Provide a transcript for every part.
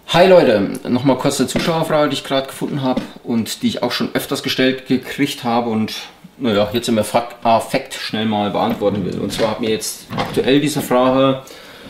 Hi Leute, nochmal kurz eine Zuschauerfrage, die ich gerade gefunden habe und die ich auch schon öfters gestellt gekriegt habe und naja, jetzt im Affekt schnell mal beantworten will. Und zwar hat mir jetzt aktuell diese Frage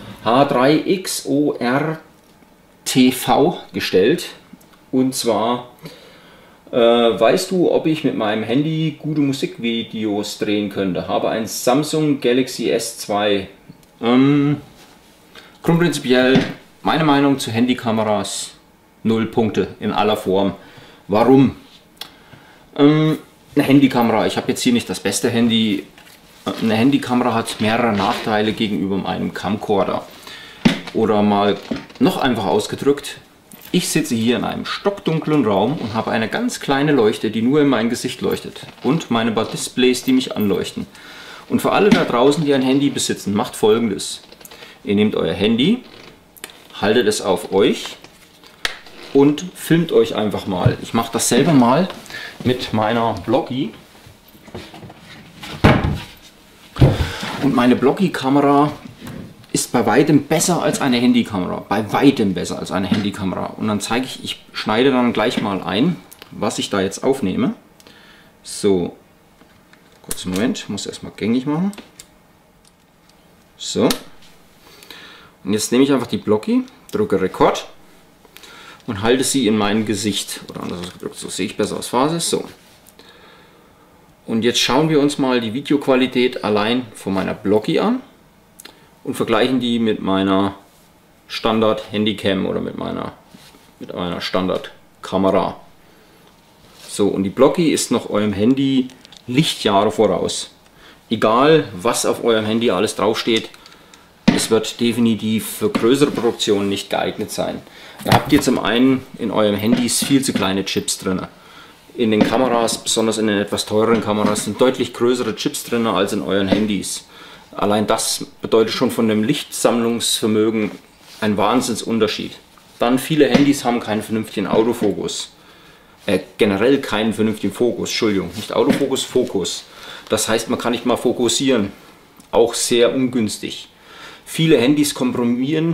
H3XORTV gestellt. Und zwar, weißt du, ob ich mit meinem Handy gute Musikvideos drehen könnte? Habe ein Samsung Galaxy S2. Grundprinzipiell meine Meinung zu Handykameras: 0 Punkte in aller Form. Warum? Eine Handykamera, ich habe jetzt hier nicht das beste Handy. Eine Handykamera hat mehrere Nachteile gegenüber einem Camcorder. Oder mal noch einfach ausgedrückt: Ich sitze hier in einem stockdunklen Raum und habe eine ganz kleine Leuchte, die nur in mein Gesicht leuchtet. Und meine paar Displays, die mich anleuchten. Und für alle da draußen, die ein Handy besitzen, macht Folgendes: Ihr nehmt euer Handy, haltet es auf euch und filmt euch einfach mal. Ich mache das selber mal mit meiner Bloggi. Und meine Bloggi-Kamera ist bei weitem besser als eine Handykamera. Bei weitem besser als eine Handykamera. Und dann zeige ich schneide dann gleich mal ein, was ich da jetzt aufnehme. So, kurzen Moment, ich muss erstmal gängig machen. So. Und jetzt nehme ich einfach die Bloggi, drücke Rekord und halte sie in mein Gesicht. Oder anders gedrückt, so sehe ich besser aus Phase. So. Und jetzt schauen wir uns mal die Videoqualität allein von meiner Bloggi an und vergleichen die mit meiner Standard Handycam oder mit meiner Standard Kamera. So, und die Bloggi ist noch eurem Handy Lichtjahre voraus. Egal, was auf eurem Handy alles draufsteht, es wird definitiv für größere Produktionen nicht geeignet sein. Ihr habt hier zum einen in eurem Handys viel zu kleine Chips drin. In den Kameras, besonders in den etwas teureren Kameras, sind deutlich größere Chips drin als in euren Handys. Allein das bedeutet schon von dem Lichtsammlungsvermögen einen Wahnsinnsunterschied. Dann, viele Handys haben keinen vernünftigen Autofokus. Generell keinen vernünftigen Fokus, Entschuldigung, nicht Autofokus, Fokus. Das heißt, man kann nicht mal fokussieren. Auch sehr ungünstig. Viele Handys komprimieren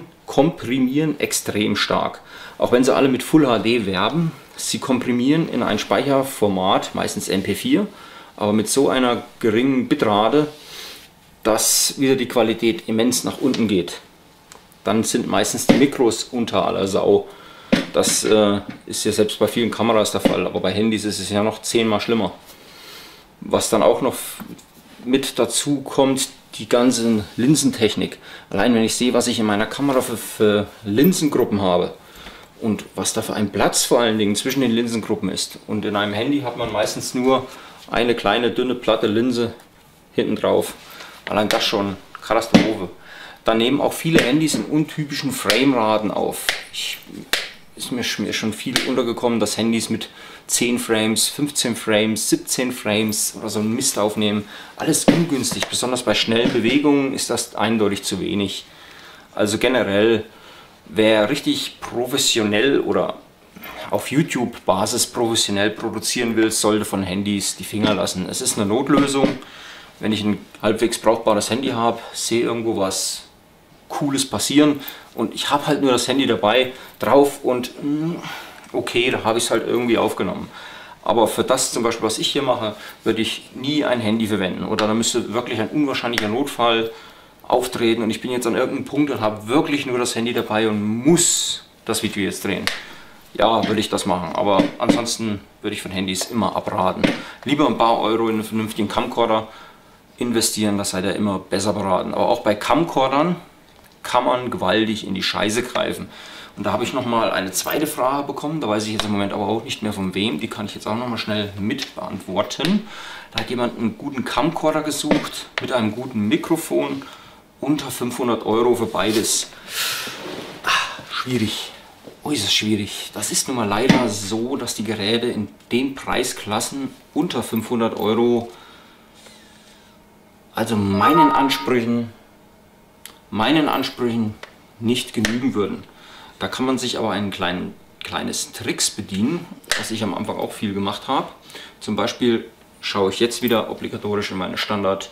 extrem stark. Auch wenn sie alle mit Full HD werben, sie komprimieren in ein Speicherformat, meistens MP4, aber mit so einer geringen Bitrate, dass wieder die Qualität immens nach unten geht. Dann sind meistens die Mikros unter aller Sau. Das ist ja selbst bei vielen Kameras der Fall, aber bei Handys ist es ja noch 10-mal schlimmer. Was dann auch noch mit dazu kommt, die ganze Linsentechnik. Allein wenn ich sehe, was ich in meiner Kamera für Linsengruppen habe und was da für ein Platz vor allen Dingen zwischen den Linsengruppen ist. Und in einem Handy hat man meistens nur eine kleine dünne platte Linse hinten drauf. Allein das schon Katastrophe. Dann nehmen auch viele Handys in untypischen Frameraten auf. Ist mir schon viel untergekommen, dass Handys mit 10 Frames, 15 Frames, 17 Frames oder so einen Mist aufnehmen. Alles ungünstig, besonders bei schnellen Bewegungen ist das eindeutig zu wenig. Also generell, wer richtig professionell oder auf YouTube-Basis professionell produzieren will, sollte von Handys die Finger lassen. Es ist eine Notlösung. Wenn ich ein halbwegs brauchbares Handy habe, sehe irgendwo was Cooles passieren und ich habe halt nur das Handy dabei drauf und okay, da habe ich es halt irgendwie aufgenommen. Aber für das zum Beispiel, was ich hier mache, würde ich nie ein Handy verwenden. Oder da müsste wirklich ein unwahrscheinlicher Notfall auftreten und ich bin jetzt an irgendeinem Punkt und habe wirklich nur das Handy dabei und muss das Video jetzt drehen. Ja, würde ich das machen, aber ansonsten würde ich von Handys immer abraten. Lieber ein paar Euro in einen vernünftigen Camcorder investieren, das seid ihr immer besser beraten. Aber auch bei Camcordern kann man gewaltig in die Scheiße greifen. Und da habe ich nochmal eine zweite Frage bekommen, da weiß ich jetzt im Moment aber auch nicht mehr von wem, die kann ich jetzt auch nochmal schnell mit beantworten. Da hat jemand einen guten Camcorder gesucht, mit einem guten Mikrofon, unter 500 Euro für beides. Schwierig, äußerst schwierig. Das ist nun mal leider so, dass die Geräte in den Preisklassen unter 500 Euro, also meinen Ansprüchen nicht genügen würden. Da kann man sich aber ein kleines Tricks bedienen, was ich am Anfang auch viel gemacht habe. Zum Beispiel schaue ich jetzt wieder obligatorisch in meine Standard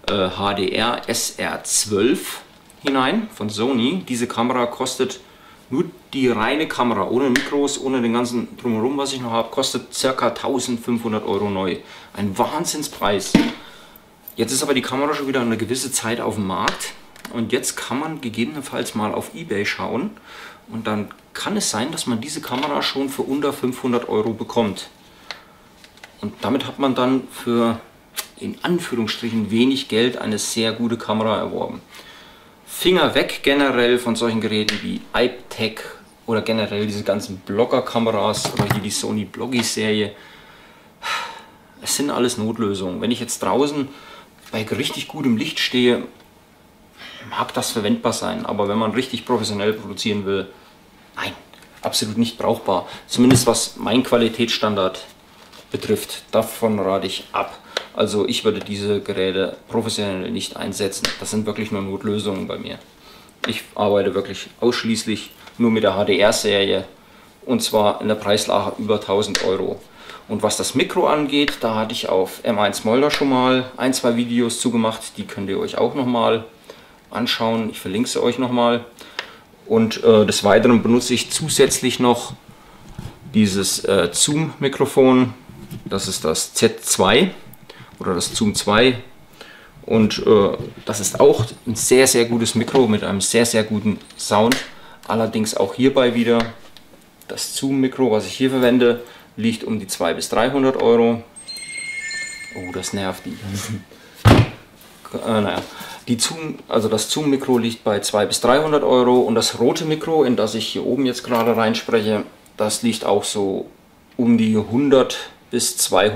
HDR SR12 hinein von Sony. Diese Kamera kostet Nur die reine Kamera, ohne Mikros, ohne den ganzen Drumherum, was ich noch habe, kostet ca. 1500 Euro neu. Ein Wahnsinnspreis. Jetzt ist aber die Kamera schon wieder eine gewisse Zeit auf dem Markt. Und jetzt kann man gegebenenfalls mal auf eBay schauen. Und dann kann es sein, dass man diese Kamera schon für unter 500 Euro bekommt. Und damit hat man dann für in Anführungsstrichen wenig Geld eine sehr gute Kamera erworben. Finger weg generell von solchen Geräten wie iPtech oder generell diese ganzen Blogger-Kameras oder hier die Sony Bloggy-Serie. Es sind alles Notlösungen. Wenn ich jetzt draußen bei richtig gutem Licht stehe, mag das verwendbar sein, aber wenn man richtig professionell produzieren will, nein, absolut nicht brauchbar. Zumindest was mein Qualitätsstandard betrifft, davon rate ich ab. Also ich würde diese Geräte professionell nicht einsetzen. Das sind wirklich nur Notlösungen bei mir. Ich arbeite wirklich ausschließlich nur mit der HDR-Serie und zwar in der Preislage über 1000 Euro. Und was das Mikro angeht, da hatte ich auf M1 Molder schon mal ein, zwei Videos zugemacht. Die könnt ihr euch auch nochmal anschauen. Ich verlinke sie euch nochmal. Und des Weiteren benutze ich zusätzlich noch dieses Zoom-Mikrofon. Das ist das Z2 oder das Zoom 2. Und das ist auch ein sehr, sehr gutes Mikro mit einem sehr, sehr guten Sound. Allerdings auch hierbei wieder das Zoom-Mikro, was ich hier verwende, liegt um die 200 bis 300 Euro. Oh, das nervt die. Naja. Das Zoom-Mikro liegt bei 200 bis 300 Euro und das rote Mikro, in das ich hier oben jetzt gerade reinspreche, das liegt auch so um die 100 bis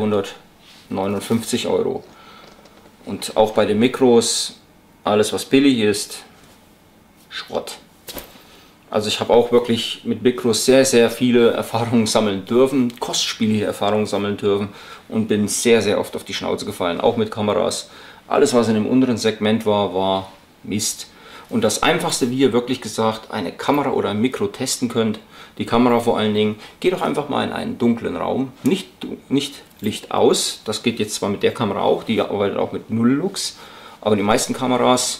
259 Euro. Und auch bei den Mikros, alles was billig ist, Schrott. Also ich habe auch wirklich mit Mikros sehr, sehr viele Erfahrungen sammeln dürfen, kostspielige Erfahrungen sammeln dürfen und bin sehr, sehr oft auf die Schnauze gefallen, auch mit Kameras. Alles, was in dem unteren Segment war, war Mist. Und das Einfachste, wie ihr wirklich gesagt eine Kamera oder ein Mikro testen könnt, die Kamera vor allen Dingen, geht doch einfach mal in einen dunklen Raum, nicht Licht aus. Das geht jetzt zwar mit der Kamera auch, die arbeitet auch mit Null-Lux, aber die meisten Kameras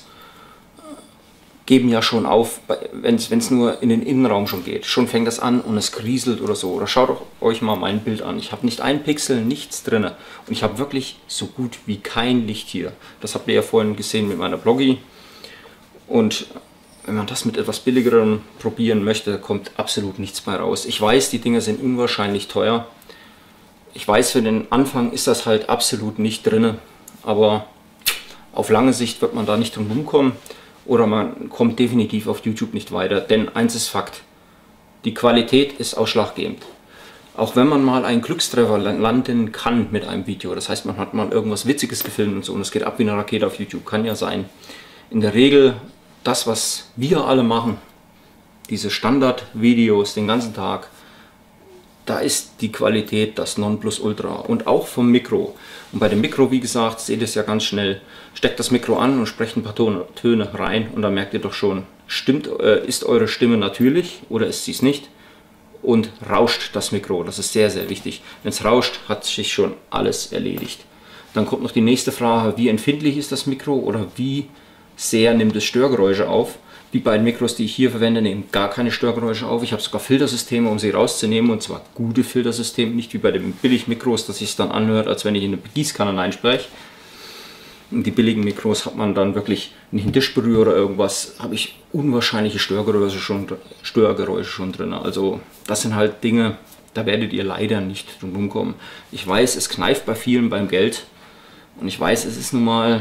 geben ja schon auf, wenn es nur in den Innenraum schon geht. Schon fängt das an und es kriselt oder so. Oder schaut euch mal mein Bild an. Ich habe nicht ein Pixel, nichts drin. Und ich habe wirklich so gut wie kein Licht hier. Das habt ihr ja vorhin gesehen mit meiner Bloggy. Und wenn man das mit etwas billigerem probieren möchte, kommt absolut nichts bei raus. Ich weiß, die Dinger sind unwahrscheinlich teuer. Ich weiß, für den Anfang ist das halt absolut nicht drin. Aber auf lange Sicht wird man da nicht drum rumkommen. Oder man kommt definitiv auf YouTube nicht weiter, denn eins ist Fakt, die Qualität ist ausschlaggebend. Auch wenn man mal einen Glückstreffer landen kann mit einem Video, das heißt man hat mal irgendwas Witziges gefilmt und so und es geht ab wie eine Rakete auf YouTube, kann ja sein. In der Regel das, was wir alle machen, diese Standardvideos den ganzen Tag, da ist die Qualität das Nonplusultra und auch vom Mikro. Und bei dem Mikro, wie gesagt, seht ihr es ja ganz schnell. Steckt das Mikro an und sprecht ein paar Töne rein und dann merkt ihr doch schon, ist eure Stimme natürlich oder ist sie es nicht? Und rauscht das Mikro, das ist sehr, sehr wichtig. Wenn es rauscht, hat sich schon alles erledigt. Dann kommt noch die nächste Frage, wie empfindlich ist das Mikro oder wie sehr nimmt es Störgeräusche auf? Die beiden Mikros, die ich hier verwende, nehmen gar keine Störgeräusche auf. Ich habe sogar Filtersysteme, um sie rauszunehmen, und zwar gute Filtersysteme, nicht wie bei den Billigmikros, dass sich dann anhört, als wenn ich in eine Gießkanne einspreche. Und die billigen Mikros hat man dann wirklich, wenn ich einen Tisch berühre oder irgendwas, habe ich unwahrscheinliche Störgeräusche schon drin. Also das sind halt Dinge, da werdet ihr leider nicht drum rumkommen. Ich weiß, es kneift bei vielen beim Geld und ich weiß, es ist nun mal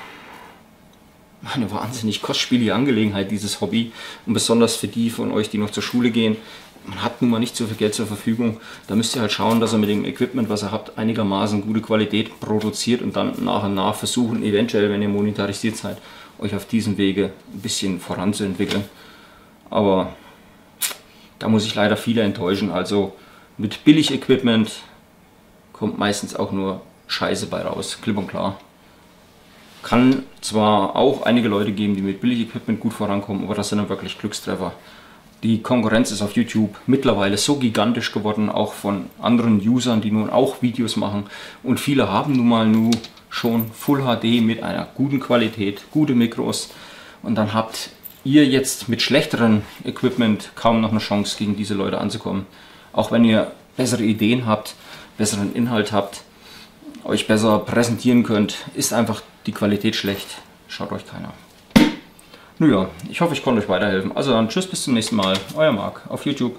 eine wahnsinnig kostspielige Angelegenheit, dieses Hobby, und besonders für die von euch, die noch zur Schule gehen. Man hat nun mal nicht so viel Geld zur Verfügung. Da müsst ihr halt schauen, dass ihr mit dem Equipment, was ihr habt, einigermaßen gute Qualität produziert und dann nach und nach versuchen, eventuell, wenn ihr monetarisiert seid, euch auf diesem Wege ein bisschen voranzuentwickeln. Aber da muss ich leider viele enttäuschen. Also mit Billig-Equipment kommt meistens auch nur Scheiße bei raus, klipp und klar. Kann zwar auch einige Leute geben, die mit Billig-Equipment gut vorankommen, aber das sind dann wirklich Glückstreffer. Die Konkurrenz ist auf YouTube mittlerweile so gigantisch geworden, auch von anderen Usern, die nun auch Videos machen. Und viele haben nun mal schon Full HD mit einer guten Qualität, gute Mikros. Und dann habt ihr jetzt mit schlechterem Equipment kaum noch eine Chance gegen diese Leute anzukommen. Auch wenn ihr bessere Ideen habt, besseren Inhalt habt, euch besser präsentieren könnt, ist einfach die Qualität schlecht. Schaut euch keiner. Naja, ich hoffe, ich konnte euch weiterhelfen. Also dann tschüss, bis zum nächsten Mal. Euer Marc auf YouTube.